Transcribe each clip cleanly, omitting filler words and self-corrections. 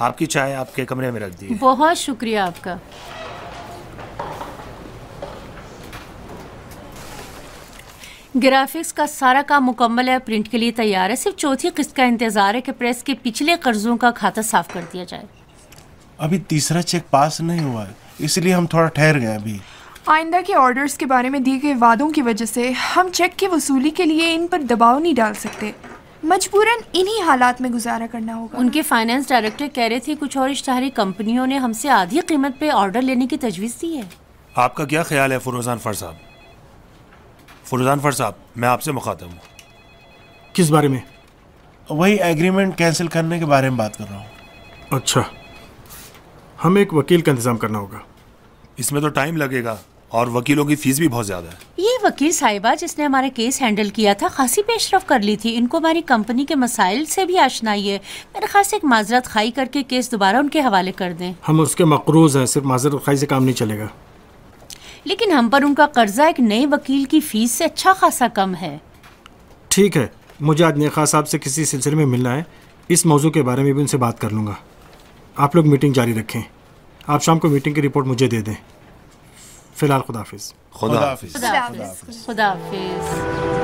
आपकी चाय आपके कमरे में रख दी। बहुत शुक्रिया आपका। ग्राफिक्स का सारा काम मुकम्मल है, प्रिंट के लिए तैयार है। सिर्फ चौथी किस्त का इंतजार है कि प्रेस के पिछले कर्जों का खाता साफ कर दिया जाए। अभी तीसरा चेक पास नहीं हुआ है, इसलिए हम थोड़ा ठहर गए। अभी आइंदा के ऑर्डर्स के बारे में दिए गए वादों की वजह से हम चेक की वसूली के लिए इन पर दबाव नहीं डाल सकते। मजबूरन इन्हीं हालात में गुजारा करना होगा। उनके फाइनेंस डायरेक्टर कह रहे थे कुछ और इश्तहारी कंपनियों ने हमसे आधी कीमत पे ऑर्डर लेने की तजवीज़ दी है। आपका क्या ख्याल है फुरजान फर साहब? फुरजान फर साहब, मैं आपसे मुखातब हूँ। किस बारे में? वही एग्रीमेंट कैंसिल करने के बारे में बात कर रहा हूँ। अच्छा, हमें एक वकील का इंतजाम करना होगा। इसमें तो टाइम लगेगा और वकीलों की फीस भी बहुत ज्यादा है। ये वकील साहिबा जिसने हमारा केस हैंडल किया था खासी पेशरफ कर ली थी। इनको हमारी कंपनी के मसाइल से भी आशनाई है। मेरे ख्याल से एक माजरत खाई करके केस दोबारा उनके हवाले कर दें। हम उसके मकरूज हैं, सिर्फ माजरत खाई से काम नहीं चलेगा। लेकिन हम पर उनका कर्जा एक नए वकील की फीस से अच्छा खासा कम है। ठीक है, मुझे आज नेखा साहब से किसी सिलसिले में मिलना है। इस मौजू के बारे में भी उनसे बात कर लूँगा। आप लोग मीटिंग जारी रखें। आप शाम को मीटिंग की रिपोर्ट मुझे दे दें। फिलहाल खुदा हाफिज। खुदा हाफिज। खुदा हाफिज।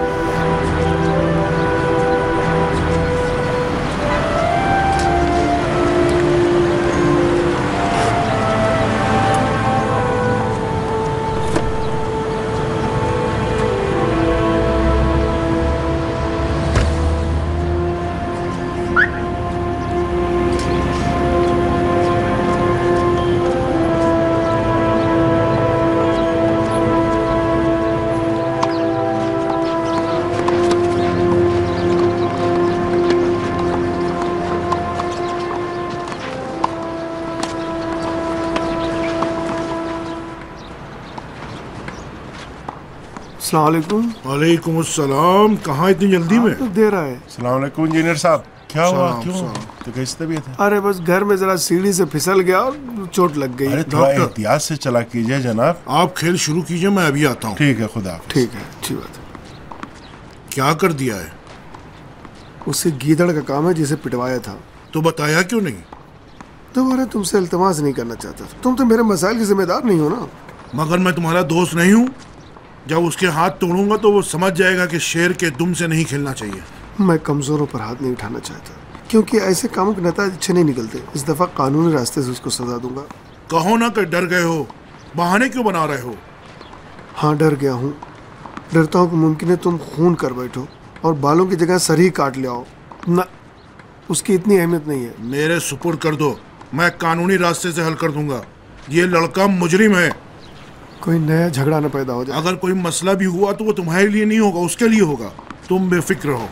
वालेकुम अस्सलाम। कहाँ इतनी जल्दी में? तो दे रहा है। अस्सलाम वालेकुम इंजीनियर साहब। क्या हुआ? क्यों? तो कैसी तबीयत है? अरे बस घर में जरा सीढ़ी से फिसल गया और चोट लग गई। अरे थोड़ा एहतियात से चला कीजिए जनाब। आप खेल शुरू कीजिए, मैं अभी आता हूँ। ठीक है, खुदा। ठीक है, अच्छी बात है। क्या कर दिया है? उससे गीदड़ का काम है जिसे पिटवाया था। तो बताया क्यों नहीं? दोबारा तुमसे इल्तमास नहीं करना चाहता। तुम तो मेरे मसाइल के जिम्मेदार नहीं हो ना। मगर मैं तुम्हारा दोस्त नहीं हूँ। जब उसके हाथ तोड़ूंगा तो वो समझ जाएगा कि शेर के दुम से नहीं खेलना चाहिए। मैं कमजोरों पर हाथ नहीं उठाना चाहता, क्योंकि ऐसे कामों के नतीजे अच्छे नहीं निकलते। इस दफा कानूनी रास्ते से उसको सजा दूंगा। कहो ना कि डर गए हो, बहाने क्यों बना रहे हो? हाँ, डर गया हूँ। डरता हूँ कि मुमकिन है तुम खून कर बैठो और बालों की जगह सर ही काट ले आओ। ना, उसकी इतनी अहमियत नहीं है। मेरे सुपुर्द कर दो, मैं कानूनी रास्ते से हल कर दूंगा। ये लड़का मुजरिम है। कोई नया झगड़ा न पैदा हो जाए। अगर कोई मसला भी हुआ तो वो तुम्हारे लिए नहीं होगा, उसके लिए होगा। तुम बेफिक्र रहो।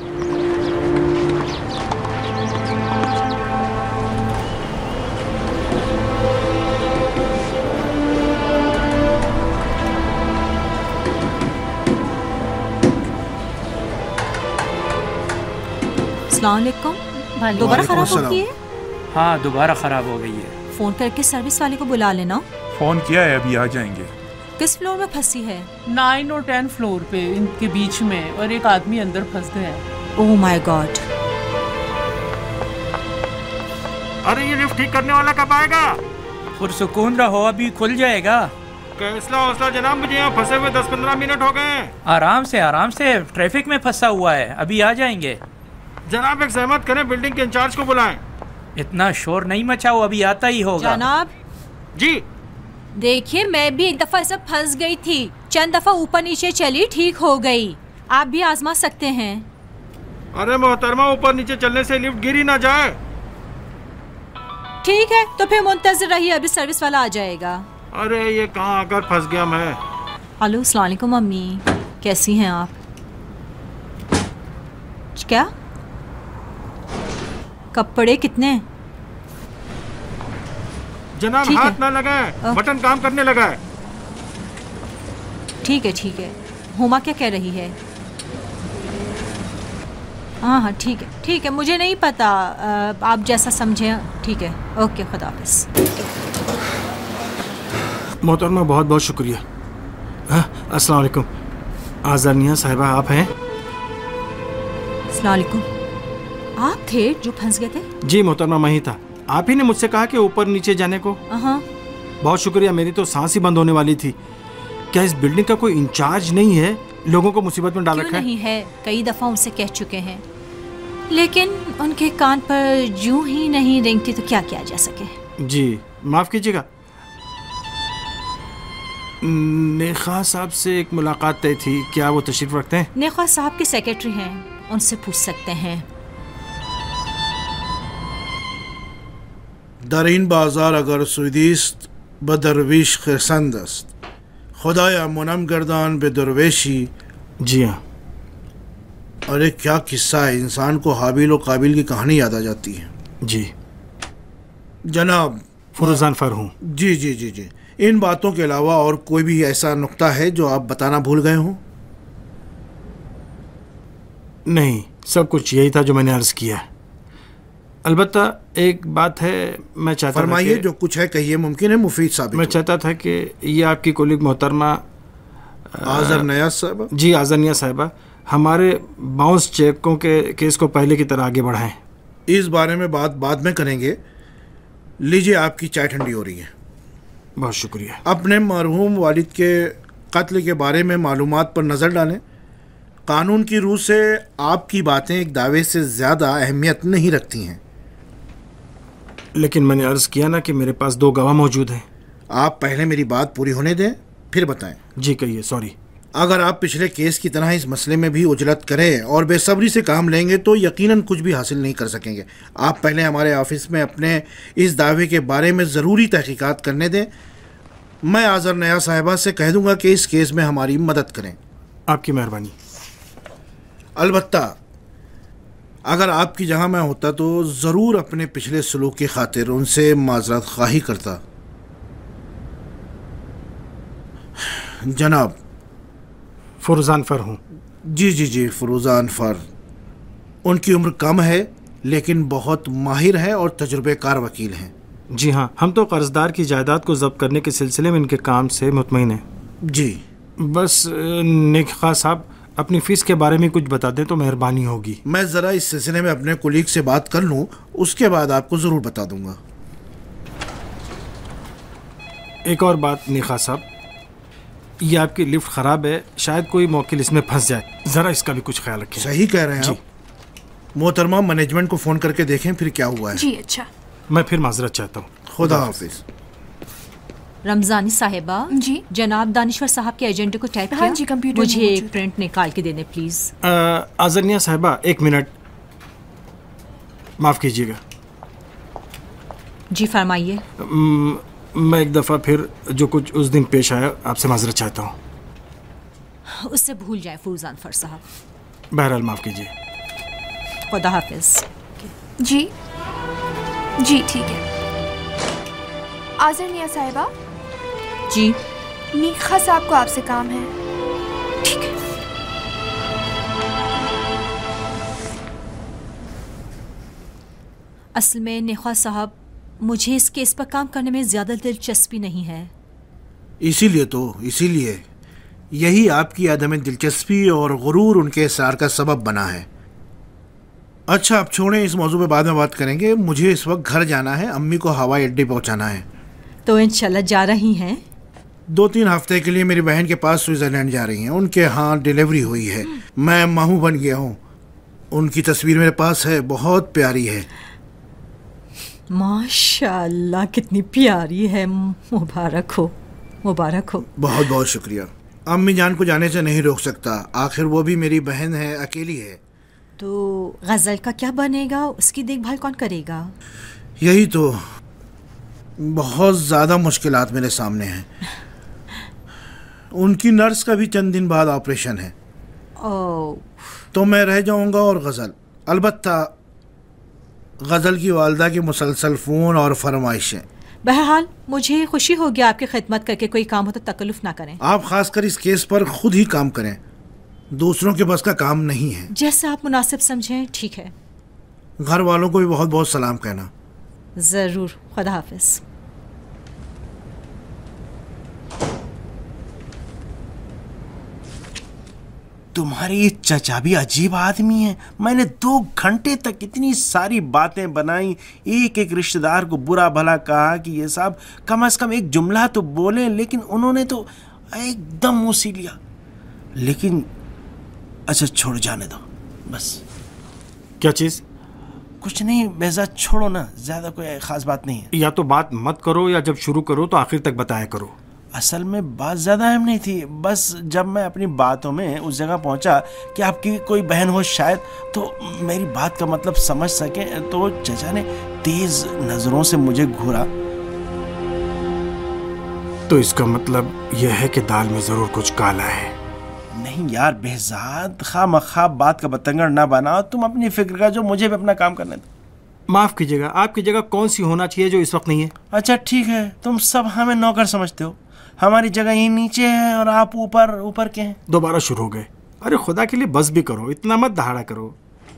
अस्सलाम वालेकुम। दोबारा खराब हो गई है? हाँ, दोबारा खराब हो गई है। फोन करके सर्विस वाले को बुला लेना। फोन किया है, अभी आ जाएंगे। किस फ्लोर में फंसी है? 9 और 10 फ्लोर पे, इनके बीच में, और एक आदमी अंदर फंस गया है। Oh my God. अरे ये लिफ्ट ठीक करने वाला कब आएगा? पुरसुकून रहो, अभी खुल जाएगा। कैसला हौसला जनाब, मुझे यहाँ फंसे हुए 10-15 मिनट हो गए हैं। आराम से, ट्रैफिक में फंसा हुआ है, अभी आ जाएंगे। जनाब एक सहमत करें, बिल्डिंग के इंचार्ज को बुलाएं। इतना शोर नहीं मचाओ, अभी आता ही होगा। जनाब जी। देखिए, मैं भी एक दफा सब फंस गई थी, चंद दफा ऊपर नीचे चली, ठीक हो गई। आप भी आजमा सकते हैं। अरे मोहतरमा, ऊपर नीचे चलने से लिफ्ट गिर ही ना जाए। ठीक है, तो फिर मुंतज़िर रहिए, अभी सर्विस वाला आ जाएगा। अरे ये कहाँ आकर फंस गया मैं। हेलो, अस्सलाम वालेकुम अम्मी, कैसी हैं आप? क्या कपड़े कितने? जनाब हाथ ना लगाए, बटन काम करने लगा है। ठीक है। हुमा क्या कह रही है? हाँ, ठीक है, मुझे नहीं पता, आप जैसा समझें। ठीक है, ओके, खुदा हाफिज़। मोहतरमा, बहुत बहुत शुक्रिया। अस्सलाम वालेकुम। आज़रनिया साहिबा, आप हैं? अस्सलाम वालेकुम। आप थे जो फंस गए थे? जी मोहतरमा, मैं ही था। आप ही ने मुझसे कहा कि ऊपर नीचे जाने को। हाँ। बहुत शुक्रिया, मेरी तो सांस ही बंद होने वाली थी। क्या इस बिल्डिंग का कोई इंचार्ज नहीं है? लोगों को मुसीबत में डाल रखा है। नहीं है, कई दफा उनसे कह चुके हैं, लेकिन उनके कान पर जूं ही नहीं रेंगती तो क्या किया जा सके। जी माफ कीजिएगा। नेखा साहब से एक मुलाकात तय थी, क्या वो तशरीफ रखते हैं? नेखा साहब के सेक्रेटरी हैं, उनसे पूछ सकते हैं। दरीन बाजार अगर सुदीस्त बदरविश खसंदस्त खुदाया मुनम गर्दान बेदरवेशी। जी हाँ। अरे क्या किस्सा है, इंसान को हाबिल और काबिल की कहानी याद आ जाती है। जी जनाब, फुरजान फर हूँ। जी जी जी जी। इन बातों के अलावा और कोई भी ऐसा नुक्ता है जो आप बताना भूल गए हों? नहीं, सब कुछ यही था जो मैंने अर्ज किया। अलबत्ता एक बात है, मैं चाहता फरमाइए, जो कुछ है कहिए, मुमकिन है मुफीद साबित हो। मैं चाहता था कि ये आपकी कोलिग मोहतरमा आज़र नियाज़ साहिबा। जी आज़र नियाज़ साहिबा हमारे बाउंस चेकों के केस को पहले की तरह आगे बढ़ाएं। इस बारे में बात बाद में करेंगे। लीजिए, आपकी चाय ठंडी हो रही है। बहुत शुक्रिया। अपने मरहूम वालिद के कत्ल के बारे में मालूमात पर नज़र डालें। कानून की रूह से आपकी बातें एक दावे से ज़्यादा अहमियत नहीं रखती हैं। लेकिन मैंने अर्ज़ किया ना कि मेरे पास 2 गवाह मौजूद हैं। आप पहले मेरी बात पूरी होने दें, फिर बताएं। जी कहिए। सॉरी। अगर आप पिछले केस की तरह इस मसले में भी उजलत करें और बेसब्री से काम लेंगे तो यकीनन कुछ भी हासिल नहीं कर सकेंगे। आप पहले हमारे ऑफिस में अपने इस दावे के बारे में ज़रूरी तहकीकात करने दें। मैं आज़र नियाज़ साहिबा से कह दूंगा कि इस केस में हमारी मदद करें। आपकी मेहरबानी। अलबत्ता अगर आपकी जगह मैं होता तो ज़रूर अपने पिछले सलूक की खातिर उनसे माज़रत ख़्वाही करता। जनाब, फुरजान फर हूँ। जी जी जी, फुरजान फर। उनकी उम्र कम है लेकिन बहुत माहिर है और तजुर्बेकार वकील हैं। जी हाँ, हम तो कर्जदार की जायदाद को जब्त करने के सिलसिले में इनके काम से मुतमईन हैं। जी। बस नेखा साहब अपनी फ़ीस के बारे में कुछ बता दें तो मेहरबानी होगी। मैं ज़रा इस सिलसिले में अपने कोलीग से बात कर लूँ, उसके बाद आपको ज़रूर बता दूंगा। एक और बात नेखा साहब, ये आपकी लिफ्ट ख़राब है, शायद कोई मौकिल इसमें फंस जाए, ज़रा इसका भी कुछ ख्याल रखें। सही कह रहे हैं आप। मोहतरमा, मैनेजमेंट को फ़ोन करके देखें फिर क्या हुआ है। जी अच्छा। मैं फिर माजरत चाहता हूँ। खुदा हाफिज़। रमजानी साहिबा। जी। जनाब दानिश्वर साहब के एजेंडे को टाइप किया? हाँ जी, कंप्यूटर मुझे में एक प्रिंट निकाल के देने प्लीज। आज़र नियाज़ साहिबा, 1 मिनट माफ़ कीजिएगा। जी फरमाइए। मैं एक दफ़ा फिर जो कुछ उस दिन पेश आया आपसे माजरत चाहता हूँ। उससे भूल जाए फुरजान फर साहब। बहरहाल माफ़ कीजिए। खुदा हाफिज। जी जी ठीक है। आज़र नियाज़ साहिबा। जी। नेखा साहब को आपसे काम है। ठीक है। असल में नेखा साहब, मुझे इस केस पर काम करने में ज़्यादा दिलचस्पी नहीं है। इसीलिए यही आपकी अदम दिलचस्पी और गुरूर उनके इसरार का सबब बना है। अच्छा, अब छोड़ें, इस मौजू पे बाद में बात करेंगे। मुझे इस वक्त घर जाना है, अम्मी को हवाई अड्डे पहुंचाना है। तो इंशाल्लाह जा रही हैं? 2-3 हफ्ते के लिए मेरी बहन के पास स्विट्ज़रलैंड जा रही हैं। उनके यहाँ डिलीवरी हुई है। मैं मामू बन गया हूँ। उनकी तस्वीर मेरे पास है, बहुत प्यारी है। माशाअल्लाह, कितनी प्यारी है। मुबारक हो, मुबारक हो। बहुत बहुत शुक्रिया। अम्मी जान को जाने से नहीं रोक सकता, आखिर वो भी मेरी बहन है, अकेली है। तो गज़ल का क्या बनेगा? उसकी देखभाल कौन करेगा? यही तो, बहुत ज़्यादा मुश्किलात मेरे सामने हैं। उनकी नर्स का भी चंद दिन बाद ऑपरेशन है। तो मैं रह जाऊंगा और गज़ल, अलबत्ता गज़ल की वालदा की मुसलसल फ़ोन और फरमाइशें। बहरहाल मुझे खुशी होगी आपकी खिदमत करके। कोई काम हो तो तकल्लुफ़ ना करें। आप खासकर इस केस पर खुद ही काम करें, दूसरों के बस का काम नहीं है। जैसा आप मुनासिब समझें, ठीक है। घर वालों को भी बहुत बहुत सलाम कहना। ज़रूर। खुदा हाफिज़। तुम्हारे ये चचा भी अजीब आदमी है। मैंने 2 घंटे तक इतनी सारी बातें बनाई, एक एक रिश्तेदार को बुरा भला कहा कि ये साहब कम से कम एक जुमला तो बोले, लेकिन उन्होंने तो एकदम मुँह सी लिया। लेकिन अच्छा छोड़, जाने दो बस। क्या चीज़? कुछ नहीं बेहजाद, छोड़ो ना, ज़्यादा कोई ख़ास बात नहीं है। या तो बात मत करो या जब शुरू करो तो आखिर तक बताया करो। असल में बात ज़्यादा अहम नहीं थी, बस जब मैं अपनी बातों में उस जगह पहुंचा कि आपकी कोई बहन हो शायद, तो मेरी बात का मतलब समझ सके, तो चचा ने तेज नज़रों से मुझे घूरा। तो इसका मतलब यह है कि दाल में ज़रूर कुछ काला है। नहीं यार बेहजाद, खामखा बात का बतंगड़ ना बनाओ, तुम अपनी फिक्र का जो, मुझे भी अपना काम करने दो। माफ़ कीजिएगा, आपकी जगह कौन सी होना चाहिए जो इस वक्त नहीं है? अच्छा ठीक है, तुम सब हमें नौकर समझते हो। हमारी जगह यहीं नीचे है और आप ऊपर ऊपर के हैं। दोबारा शुरू हो गए। अरे खुदा के लिए बस भी करो, इतना मत दहाड़ा करो।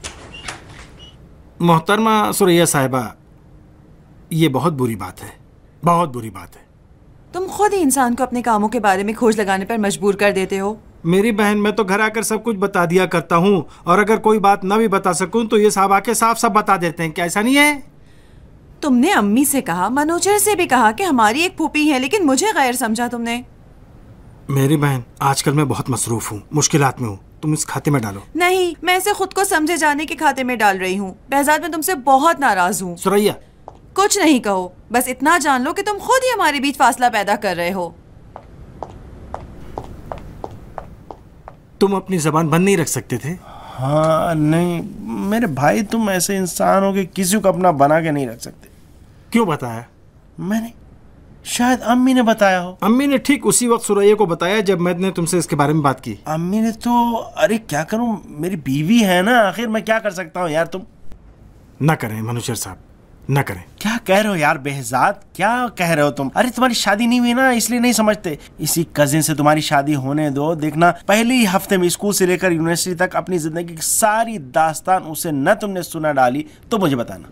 मोहतरमा सुरैया साहिबा, ये बहुत बुरी बात है, बहुत बुरी बात है। तुम खुद ही इंसान को अपने कामों के बारे में खोज लगाने पर मजबूर कर देते हो। मेरी बहन, मैं तो घर आकर सब कुछ बता दिया करता हूँ, और अगर कोई बात ना भी बता सकूँ तो ये साहब आके साफ साफ बता देते हैं। क्या ऐसा नहीं है? तुमने अम्मी से कहा, मनोजर से भी कहा कि हमारी एक फूफी है, लेकिन मुझे गैर समझा तुमने। मेरी बहन, आजकल मैं बहुत मसरूफ हूँ, मुश्किलात में हूँ, तुम इस खाते में डालो। नहीं, मैं इसे खुद को समझे जाने के खाते में डाल रही हूँ। बेहजाद, मैं तुमसे बहुत नाराज हूँ। सुरैया, कुछ नहीं कहो, बस इतना जान लो कि तुम खुद ही हमारे बीच फासला पैदा कर रहे हो। तुम अपनी जबान बंद नहीं रख सकते थे? हाँ नहीं मेरे भाई, तुम ऐसे इंसान हो कि किसी को अपना बना के नहीं रख सकते। क्यों बताया? मैंने, शायद अम्मी ने बताया हो। अम्मी ने ठीक उसी वक्त सुरैया को बताया जब मैंने तुमसे इसके बारे में बात की। अम्मी ने तो, अरे क्या करूं, मेरी बीवी है ना, आखिर मैं क्या कर सकता हूँ यार। तुम ना करें मनोजर साहब, ना करें। क्या कह रहे हो यार बेहजाद, क्या कह रहे हो तुम? अरे तुम्हारी शादी नहीं हुई ना, इसलिए नहीं समझते। इसी कजिन से तुम्हारी शादी होने दो, देखना पहले ही हफ्ते में स्कूल से लेकर यूनिवर्सिटी तक अपनी जिंदगी की सारी दास्तान उसे न तुमने सुना डाली तो मुझे बताना।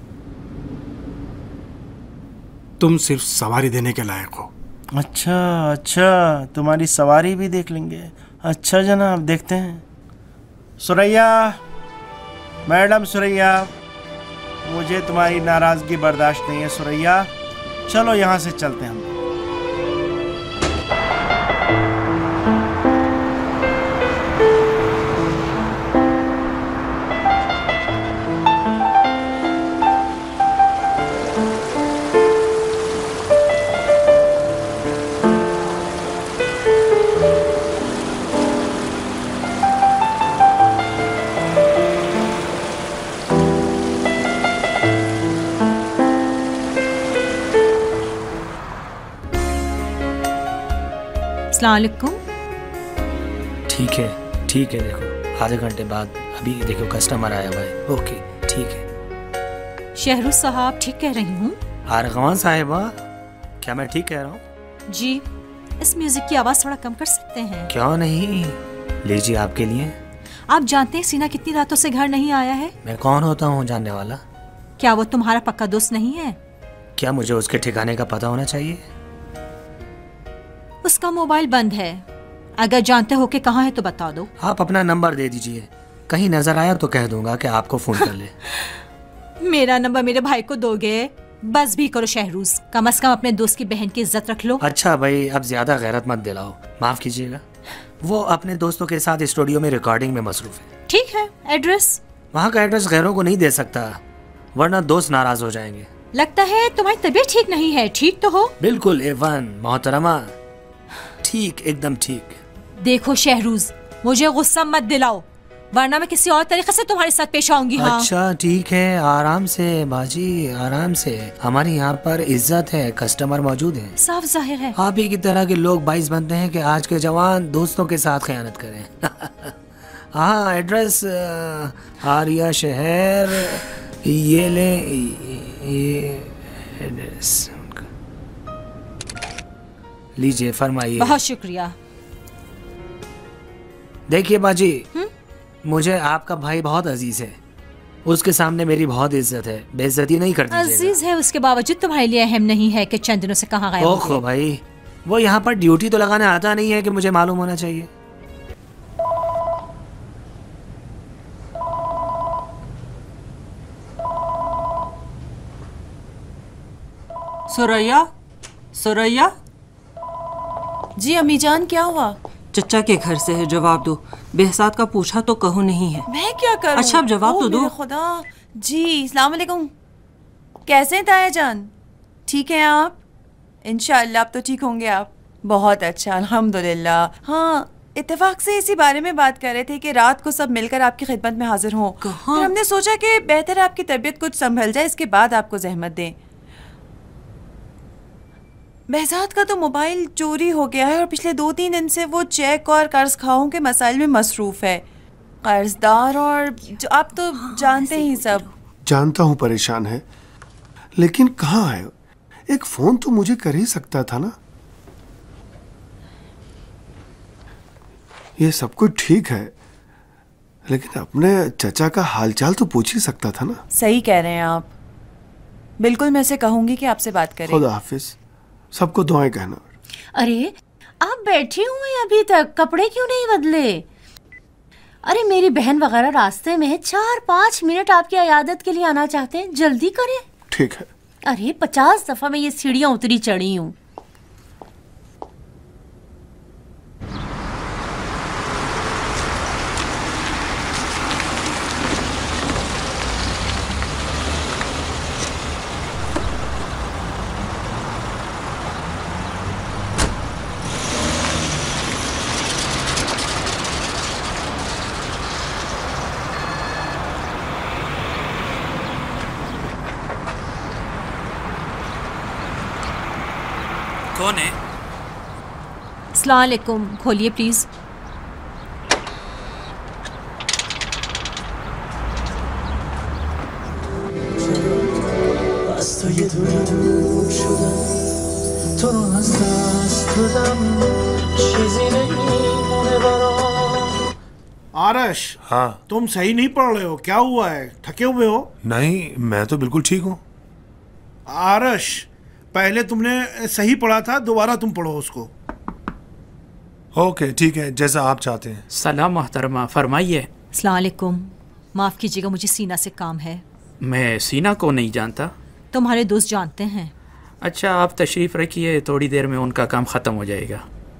तुम सिर्फ सवारी देने के लायक हो। अच्छा अच्छा, तुम्हारी सवारी भी देख लेंगे। अच्छा जनाब, देखते हैं। सुरैया, मैडम सुरैया, मुझे तुम्हारी नाराजगी बर्दाश्त नहीं है सुरैया, चलो यहाँ से चलते हैं हम। अस्सलामुअलैकुम। ठीक है, देखो आधे घंटे बाद, अभी देखो कस्टमर आया हुआ है। ओके ठीक है। शहरुज साहब, ठीक कह रही हूँ? आरगवान साहिबा, क्या मैं ठीक कह रहा हूँ? जी, इस म्यूजिक की आवाज़ थोड़ा कम कर सकते हैं? क्यों नहीं, लीजिए आपके लिए। आप जानते हैं सीना कितनी रातों से घर नहीं आया है? मैं कौन होता हूँ जानने वाला? क्या वो तुम्हारा पक्का दोस्त नहीं है? क्या मुझे उसके ठिकाने का पता होना चाहिए? उसका मोबाइल बंद है, अगर जानते हो कि कहाँ है तो बता दो। आप अपना नंबर दे दीजिए, कहीं नजर आया तो कह दूंगा कि आपको फोन कर ले। मेरा नंबर मेरे भाई को दोगे? बस भी करो शहरूज, कम से कम अपने दोस्त की बहन की इज्जत रख लो। अच्छा भाई, अब ज्यादा गैरत मत दिलाओ, माफ कीजिएगा। वो अपने दोस्तों के साथ स्टूडियो में रिकॉर्डिंग में मसरूफ है। ठीक है, एड्रेस? वहाँ का एड्रेस गैरों को नहीं दे सकता, वरना दोस्त नाराज हो जाएंगे। लगता है तुम्हारी तबीयत ठीक नहीं है, ठीक तो हो? बिल्कुल A1 मोहतरमा, ठीक, एकदम ठीक। देखो शहरूज, मुझे गुस्सा मत दिलाओ, वरना मैं किसी और तरीके से तुम्हारे साथ पेश आऊंगी। हाँ? अच्छा ठीक है, आराम से बाजी, आराम से। हमारे यहाँ पर इज्जत है, कस्टमर मौजूद है। साफ जाहिर है आप ही की तरह के लोग बाइस बनते हैं कि आज के जवान दोस्तों के साथ खयानत करें। हाँ, एड्रेस आर्या शहर, ये ले, ये एड्रेस लीजिए, फरमाइए। बहुत शुक्रिया। देखिए बाजी, मुझे आपका भाई बहुत अजीज है, उसके सामने मेरी बहुत इज्जत है, बेइज्जती नहीं कर दीजिएगा। अजीज है, उसके बावजूद तुम्हारे लिए अहम नहीं है कि चंद दिनों से कहाँ गायब हो गए। ओहो भाई, वो यहाँ पर ड्यूटी तो लगाने आता नहीं है कि मुझे मालूम होना चाहिए। सुरैया, सुरैया। जी अम्मी जान, क्या हुआ? चचा के घर से है, जवाब दो। बेहसाद का पूछा तो कहो नहीं है। मैं क्या करूं? अच्छा अब जवाब तो दो। खुदा जी, अस्सलाम वालेकुम। कैसे हैं ताया जान? ठीक हैं आप? इंशाअल्लाह अब तो ठीक होंगे आप। बहुत अच्छा, अल्हम्दुलिल्लाह। हाँ, इत्तेफाक से इसी बारे में बात कर रहे थे कि रात को सब मिलकर आपकी खिदमत में हाजिर हों। फिर हमने सोचा कि बेहतर आपकी तबीयत कुछ संभल जाए, इसके बाद आपको जहमत दें। बेहसाद का तो मोबाइल चोरी हो गया है और पिछले 2-3 दिन से वो चेक और कर्ज खाओं के मसाइल में मसरूफ है। कर्जदार और जो आप तो जानते ही सब। जानता हूँ परेशान है, लेकिन कहाँ है? एक फोन तो मुझे कर ही सकता था ना। ये सब कुछ ठीक है, लेकिन अपने चचा का हालचाल तो पूछ ही सकता था ना। सही कह रहे हैं आप। बिल्कुल मैं से कहूंगी कि आपसे बात करें। खुदा हाफिज। सबको दुआएं कहना। अरे आप बैठे हुए हैं अभी तक, कपड़े क्यों नहीं बदले? अरे मेरी बहन वगैरह रास्ते में है, 4-5 मिनट आपकी इयादत के लिए आना चाहते हैं, जल्दी करें। ठीक है। अरे 50 दफा मैं ये सीढ़ियां उतरी चढ़ी हूँ। कौन है? अस्सलाम वालेकुम, खोलिए प्लीज। आरश, हाँ तुम सही नहीं पढ़ रहे हो, क्या हुआ है? थके हुए हो? नहीं, मैं तो बिल्कुल ठीक हूँ। आरश, पहले तुमने सही पढ़ा था, दोबारा तुम पढ़ो उसको। ओके ठीक है, जैसा आप चाहते हैं। सलाम मोहतरमा, फरमाइए। अस्सलाम वालेकुम, माफ़ कीजिएगा, मुझे सीना से काम है। मैं सीना को नहीं जानता। तुम्हारे दोस्त जानते हैं। अच्छा आप तशरीफ़ रखिए, थोड़ी देर में उनका काम ख़त्म हो जाएगा।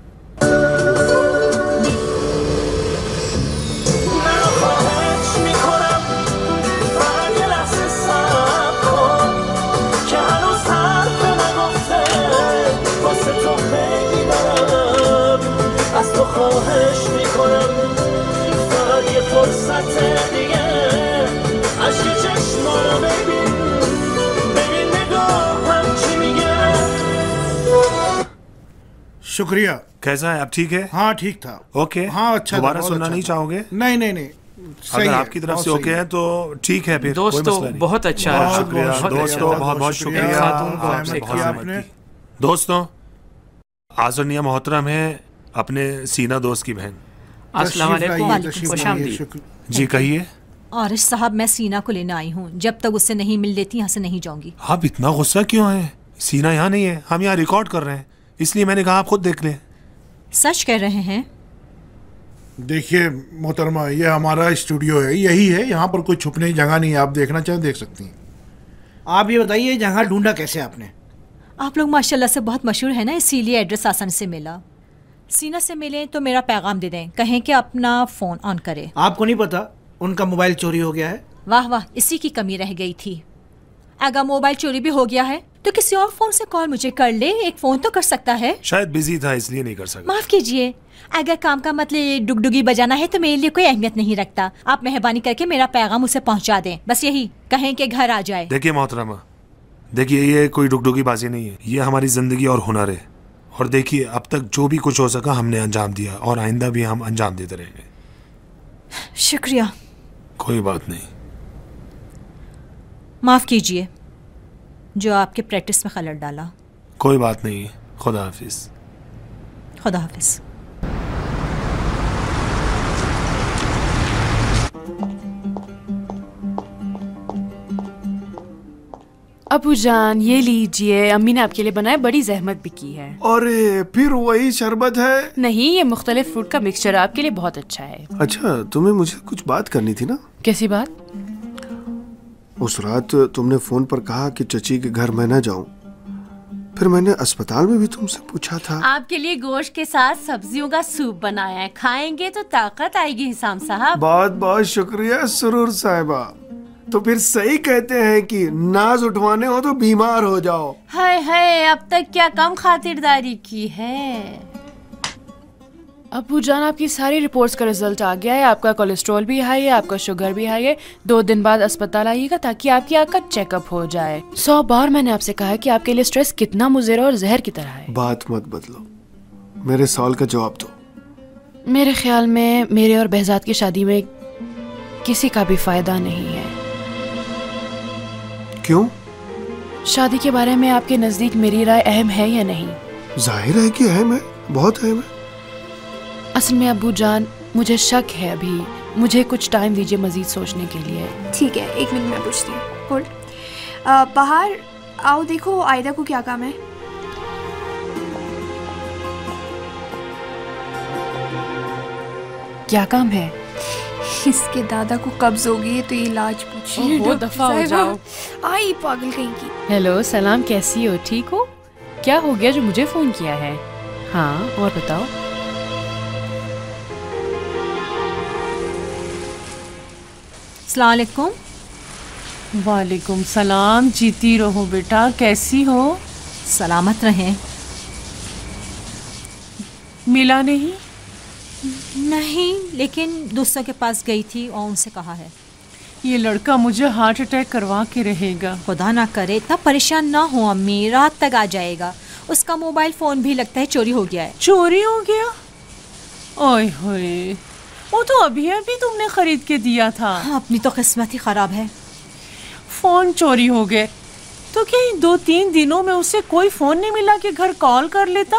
शुक्रिया। कैसा है, अब ठीक है? हाँ ठीक था। ओके। हाँ अच्छा। दोबारा सुनना नहीं चाहोगे? नहीं नहीं नहीं, अगर आपकी तरफ से ओके है तो ठीक है। फिर दोस्तों बहुत अच्छा है, शुक्रिया दोस्तों, बहुत बहुत शुक्रिया। दोस्तों, आज़रनिया मोहतरम है अपने सीना दोस्त की बहन। अस्सलाम वालेकुम, खुशामदीद। जी कहिए। आरिश साहब, मैं सीना को लेने आई हूँ, जब तक उससे नहीं मिल लेती यहाँ से नहीं जाऊंगी। आप इतना गुस्सा क्यों है? सीना यहाँ नहीं है, हम यहाँ रिकॉर्ड कर रहे हैं, इसलिए मैंने कहा आप खुद देख लें। सच कह रहे हैं? देखिए मोहतरमा, ये हमारा स्टूडियो है, यही है, यहाँ पर कोई छुपने की जगह नहीं है, आप देखना चाहें देख सकती हैं। आप ये बताइए जगह ढूंढा कैसे आपने? आप लोग माशाल्लाह से बहुत मशहूर है ना, इसीलिए एड्रेस आसान से मिला। सीना से मिले तो मेरा पैगाम दे दें, कहें कि अपना फ़ोन ऑन करे। आपको नहीं पता उनका मोबाइल चोरी हो गया है? वाह वाह, इसी की कमी रह गई थी। अगर मोबाइल चोरी भी हो गया है तो किसी और फोन से कॉल मुझे कर ले, एक फोन तो कर सकता है। शायद बिजी था इसलिए नहीं कर सका। माफ कीजिए, अगर काम का मतलब डुगडुगी बजाना है तो मेरे लिए कोई अहमियत नहीं रखता। आप मेहरबानी करके मेरा पैगाम उसे पहुंचा दें, बस यही, कहें कि घर आ जाए। देखिए मोहतरमा, देखिए ये कोई डुगडुगी बाजी नहीं है, ये हमारी जिंदगी और हुनर है। और देखिए अब तक जो भी कुछ हो सका हमने अंजाम दिया और आइंदा भी हम अंजाम देते रहेंगे। शुक्रिया। कोई बात नहीं। माफ कीजिए जो आपके प्रैक्टिस में खलल डाला। कोई बात नहीं, खुदा हाफिज। खुदा हाफिज। अबू जान ये लीजिए, अम्मी ने आपके लिए बनाया, बड़ी जहमत भी की है। अरे फिर वही शरबत है? नहीं, ये मुख्तलिफ फ्रूट का मिक्सचर आपके लिए बहुत अच्छा है। अच्छा, तुम्हें मुझे कुछ बात करनी थी ना? कैसी बात? उस रात तुमने फोन पर कहा कि चची के घर मैं न जाऊं, फिर मैंने अस्पताल में भी तुमसे पूछा था। आपके लिए गोश्त के साथ सब्जियों का सूप बनाया है, खाएंगे तो ताकत आएगी हिसाम साहब। बहुत बहुत शुक्रिया सुरूर साहिबा। तो फिर सही कहते हैं कि नाज उठवाने हो तो बीमार हो जाओ। हाय हाय, अब तक क्या कम खातिरदारी की है। अबू जान, आपकी सारी रिपोर्ट्स का रिजल्ट आ गया है। आपका कोलेस्ट्रॉल भी हाई है, आपका शुगर भी हाई है। 2 दिन बाद अस्पताल आइएगा ताकि आपकी आँख का चेकअप हो जाए। 100 बार मैंने आपसे कहा है कि आपके लिए स्ट्रेस कितना मुज़र और जहर की तरह है। बात मत बदलो, मेरे सवाल का जवाब दो। मेरे ख्याल में मेरे और बहजाद की शादी में किसी का भी फायदा नहीं है। क्यों? शादी के बारे में आपके नजदीक मेरी राय अहम है या नहीं? जाहिर है कि अहम है, बहुत अहम है। असल में अब्बू जान, मुझे शक है अभी। मुझे कुछ टाइम दीजिए मजीद सोचने के लिए। ठीक है, 1 मिनट में पूछती हूँ। होल्ड। बाहर आओ, देखो आयदा को क्या काम है। क्या काम है? इसके दादा को कब्ज हो गई है तो ये इलाज पूछिए। वो दफा हो जाओ। आई पागल कहीं की। हेलो सलाम, कैसी हो? ठीक हो? क्या हो गया जो मुझे फोन किया है? हाँ, और बताओ। अस्सलाम वालेकुम। वालेकुम सलाम। जीती रहो बेटा, कैसी हो? सलामत रहें। मिला नहीं? नहीं, लेकिन दोस्तों के पास गई थी और उनसे कहा है। ये लड़का मुझे हार्ट अटैक करवा के रहेगा। खुदा ना करे, इतना परेशान ना हो अम्मी, रात तक आ जाएगा। उसका मोबाइल फोन भी लगता है चोरी हो गया है। चोरी हो गया? ओए होए, वो तो अभी अभी तुमने खरीद के दिया था। हाँ, अपनी तो किस्मत ही खराब है। फोन चोरी हो गए तो क्या 2-3 दिनों में उसे कोई फोन नहीं मिला कि घर कॉल कर लेता?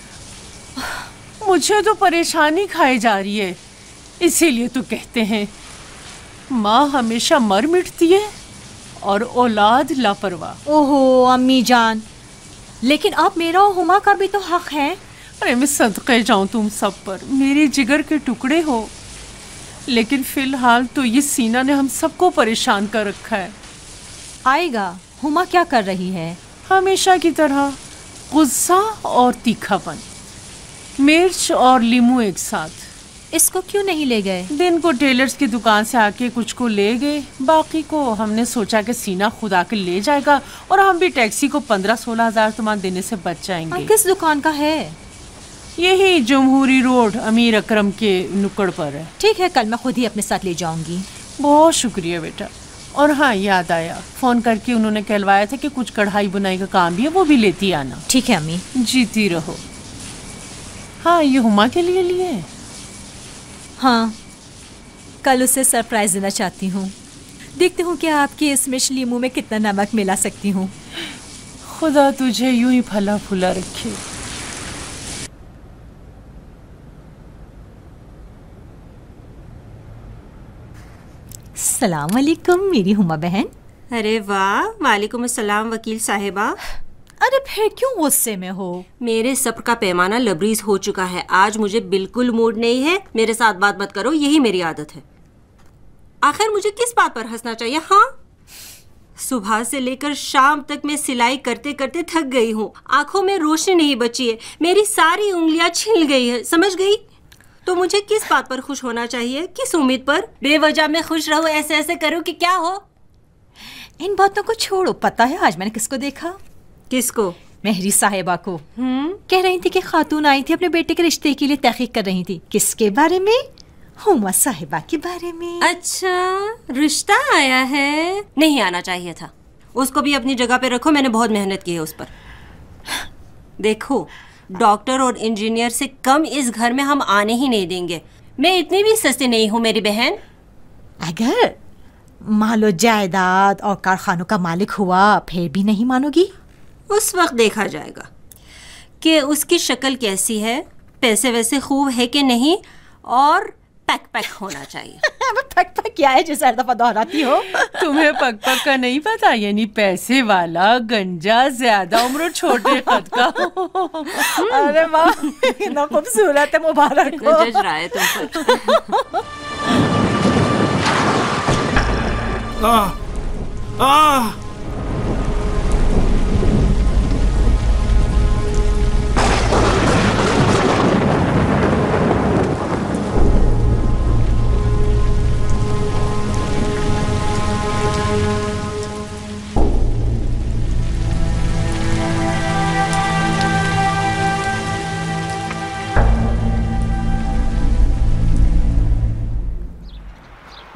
मुझे तो परेशानी खाई जा रही है। इसीलिए तो कहते हैं माँ हमेशा मर मिटती है और औलाद लापरवाह। ओहो अम्मी जान, लेकिन अब मेरा और हुमा का भी तो हक है। अरे मैं सदके जाऊं तुम सब पर, मेरे जिगर के टुकड़े हो। लेकिन फिलहाल तो ये सीना ने हम सबको परेशान कर रखा है। आएगा। हुमा क्या कर रही है? हमेशा की तरह, गुस्सा और तीखापन, मिर्च और लीमू एक साथ। इसको क्यों नहीं ले गए? दिन को टेलर्स की दुकान से आके कुछ को ले गए, बाकी को हमने सोचा कि सीना खुद आके ले जाएगा और हम भी टैक्सी को 15-16 हज़ार तुमान देने से बच जाएंगे। किस दुकान का है? यही जमहूरी रोड अमीर अकरम के नुक्कड़ पर है। ठीक है, कल मैं खुद ही अपने साथ ले जाऊंगी। बहुत शुक्रिया बेटा। और हाँ, याद आया, फोन करके उन्होंने कहलवाया था कि कुछ कढ़ाई बुनाई का काम भी है, वो भी लेती आना। ठीक है अम्मी। जीती रहो। हाँ, ये हुमा के लिए लिए? हाँ, कल उसे सरप्राइज देना चाहती हूँ। देखती हूँ कि आपकी इस मिर्च लीमू में कितना नमक मिला सकती हूँ। खुदा तुझे यूं ही फला फूला रखे। सलाम वालेकुम मेरी हुमा बहन। अरे वाह, वालेकुम अस्सलाम वकील साहिबा। अरे फिर क्यों गुस्से में हो? मेरे सब्र का पैमाना लबरीज हो चुका है। आज मुझे बिल्कुल मूड नहीं है। मेरे साथ बात मत करो, यही मेरी आदत है। आखिर मुझे किस बात पर हंसना चाहिए? हाँ, सुबह से लेकर शाम तक मैं सिलाई करते करते थक गई हूँ। आंखों में रोशनी नहीं बची है, मेरी सारी उंगलियां छिल गई है, समझ गई? तो मुझे किस बात पर खुश होना चाहिए? किस उम्मीद पर? बेवजह में खुश रहूं, ऐसे ऐसे करूं कि क्या हो? इन बातों को छोड़ो। पता है आज मैंने किसको देखा? किसको? मेहरी साहिबा को। कह रही थी कि खातून आई थी अपने बेटे के रिश्ते के लिए तहकीक कर रही थी। किसके बारे में? हुमा साहिबा के बारे में। अच्छा, रिश्ता आया है? नहीं आना चाहिए था। उसको भी अपनी जगह पे रखो, मैंने बहुत मेहनत की है उस पर। देखो, डॉक्टर और इंजीनियर से कम इस घर में हम आने ही नहीं देंगे। मैं इतनी भी सस्ती नहीं हूँ मेरी बहन। अगर मालो जायदाद और कारखानों का मालिक हुआ फिर भी नहीं मानोगी? उस वक्त देखा जाएगा कि उसकी शक्ल कैसी है, पैसे वैसे खूब है कि नहीं, और पैक पैक होना चाहिए। पैक पैक क्या है जो हर दफा दोहराती हो? तुम्हें पक पक का नहीं पता? यानी पैसे वाला, गंजा, ज्यादा उम्र, छोटे कद का। अरे वाह, कितना खूबसूरत है, मुबारक हो। जज रहा है तुम पर।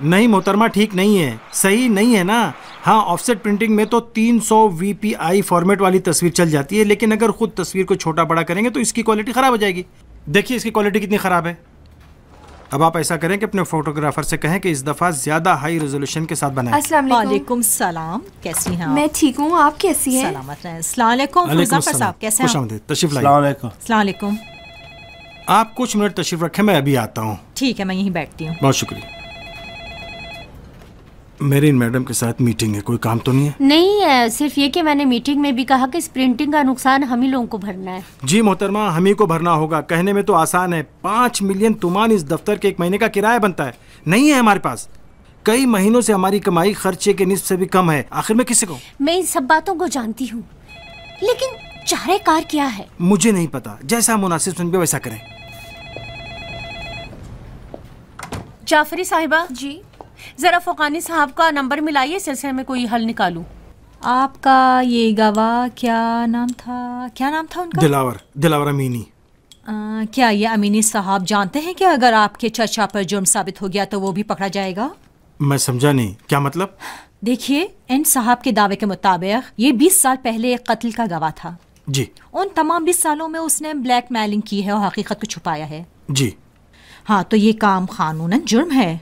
नहीं मोहतरमा, ठीक नहीं है, सही नहीं है ना। हाँ, ऑफसेट प्रिंटिंग में तो 300 VPI फॉर्मेट वाली तस्वीर चल जाती है, लेकिन अगर खुद तस्वीर को छोटा बड़ा करेंगे तो इसकी क्वालिटी ख़राब हो जाएगी। देखिए इसकी क्वालिटी कितनी ख़राब है। अब आप ऐसा करें कि अपने फोटोग्राफर से कहें कि इस दफ़ा ज़्यादा हाई रेजोल्यूशन के साथ बनाएं। अस्सलाम वालेकुम। वालेकुम सलाम, कैसी हैं आप? मैं ठीक हूँ, आप कैसी हैं? सलामत रहें। अस्सलाम वालेकुम मुजफ्फर साहब, कैसे हैं? खुश आमदीद, तशरीफ लाइए। अस्सलाम वालेकुम। आप कुछ मिनट तशरीफ रखें, मैं अभी आता हूँ। ठीक है, मैं यहीं बैठती हूँ। बहुत शुक्रिया। मेरी इन मैडम के साथ मीटिंग है, कोई काम तो नहीं है? नहीं है, सिर्फ ये कि मैंने मीटिंग में भी कहा कि इस प्रिंटिंग का नुकसान हम ही लोगों को भरना है। जी मोहतरमा, हम ही को भरना होगा। कहने में तो आसान है, 5 मिलियन तुमान इस दफ्तर के 1 महीने का किराया बनता है। नहीं है हमारे पास। कई महीनों से हमारी कमाई खर्चे के निस्फ से भी कम है। आखिर में किसी को? मैं इन सब बातों को जानती हूँ, लेकिन चारे कार क्या है मुझे नहीं पता। जैसा मुनासिब समझे वैसा करें। जाफरी साहिबा जी, जरा फुकानी साहब का नंबर मिलाइए, सिलसिले में कोई हल निकालूं। आपका ये गवाह क्या नाम था उनका? दिलावर अमीनी। क्या ये अमीनी साहब जानते हैं कि अगर आपके चर्चा पर जुर्म साबित हो गया तो वो भी पकड़ा जाएगा? मैं समझा नहीं, क्या मतलब? देखिए, इन साहब के दावे के मुताबिक ये 20 साल पहले एक कत्ल का गवाह था। जी। उन तमाम 20 सालों में उसने ब्लैकमेलिंग की है और हकीकत को छुपाया है। जी हाँ, तो ये काम कानूनन जुर्म है।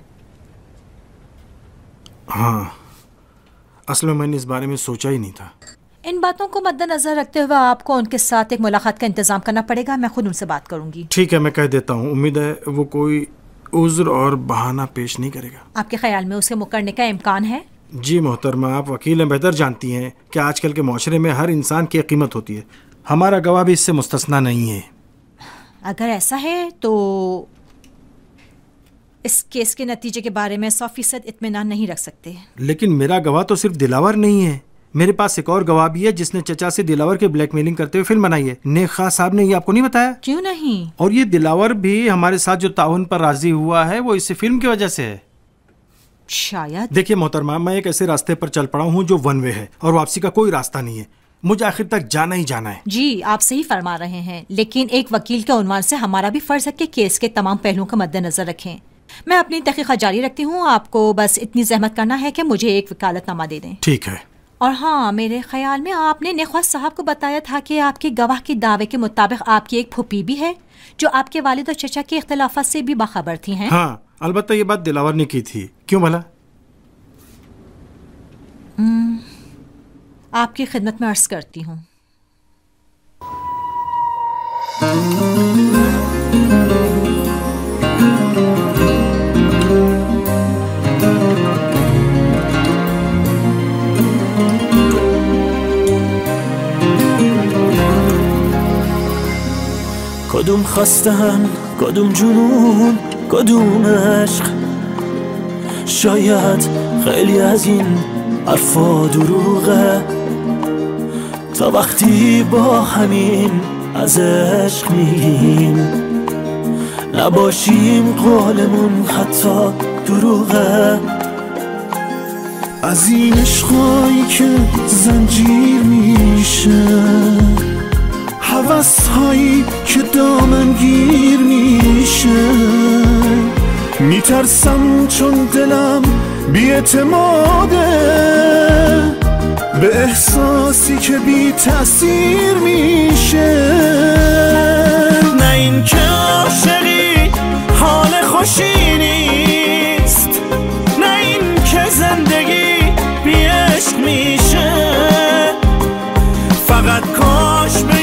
हाँ, असल में मैंने इस बारे में सोचा ही नहीं था। इन बातों को मद्देनजर रखते हुए आपको उनके साथ एक मुलाकात का इंतजाम करना पड़ेगा। मैं खुद उनसे बात करूंगी। ठीक है, मैं कह देता हूँ। उम्मीद है वो कोई उज़्र और बहाना पेश नहीं करेगा। आपके ख्याल में उसके मुकरने का इम्कान है? जी मोहतरमा, आप वकील हैं, बेहतर जानती हैं कि आजकल के माशरे में हर इंसान की कीमत होती है। हमारा गवाह भी इससे मुस्तस्ना नहीं है। अगर ऐसा है तो इस केस के नतीजे के बारे में 100% इत्मीनान नहीं रख सकते। लेकिन मेरा गवाह तो सिर्फ दिलावर नहीं है, मेरे पास एक और गवाह भी है जिसने चचा से दिलावर के ब्लैकमेलिंग करते हुए फिल्म बनाई है। नेखा साहब ने ये आपको नहीं बताया? क्यों नहीं। और ये दिलावर भी हमारे साथ जो ताउन पर राजी हुआ है वो इस फिल्म की वजह से है। शायद। देखिए मोहतरमा, मैं एक ऐसे रास्ते पर चल पड़ा हूँ जो वन वे है और वापसी का कोई रास्ता नहीं है। मुझे आखिर तक जाना ही जाना है। जी, आप सही फरमा रहे हैं, लेकिन एक वकील के उन्वान से हमारा भी फर्ज है कि केस के तमाम पहलुओं का मद्देनजर रखें। मैं अपनी तहकीकात जारी रखती हूँ, आपको बस इतनी जहमत करना है कि मुझे एक वकालतनामा दे दें। ठीक है। और हाँ, मेरे ख्याल में आपने नेख्वा साहब को बताया था कि आपके गवाह के दावे के मुताबिक आपकी एक फूफी भी है जो आपके वालिद और चचा के इख्तिलाफात से भी बाखबर थी हैं? हाँ, अलबत्ता ये बात दिलावर ने की थी। क्यों भला? आपकी खिदमत में अर्ज करती हूँ। کدوم خستم کدوم جنون کدوم عشق شاید خیلی از این حرفا دروغه تا وقتی با همین از عشق میگیم نباشیم قولمون حتی دروغه از این عشقایی که زنجیر میشه هوس‌هایی که دامنگیر میشه میترسم چون دلم بی‌اعتماده به احساسی که بی تأثیر میشه نه این که عاشقی حال خوشی نیست نه این که زندگی بی عشق میشه فقط کاش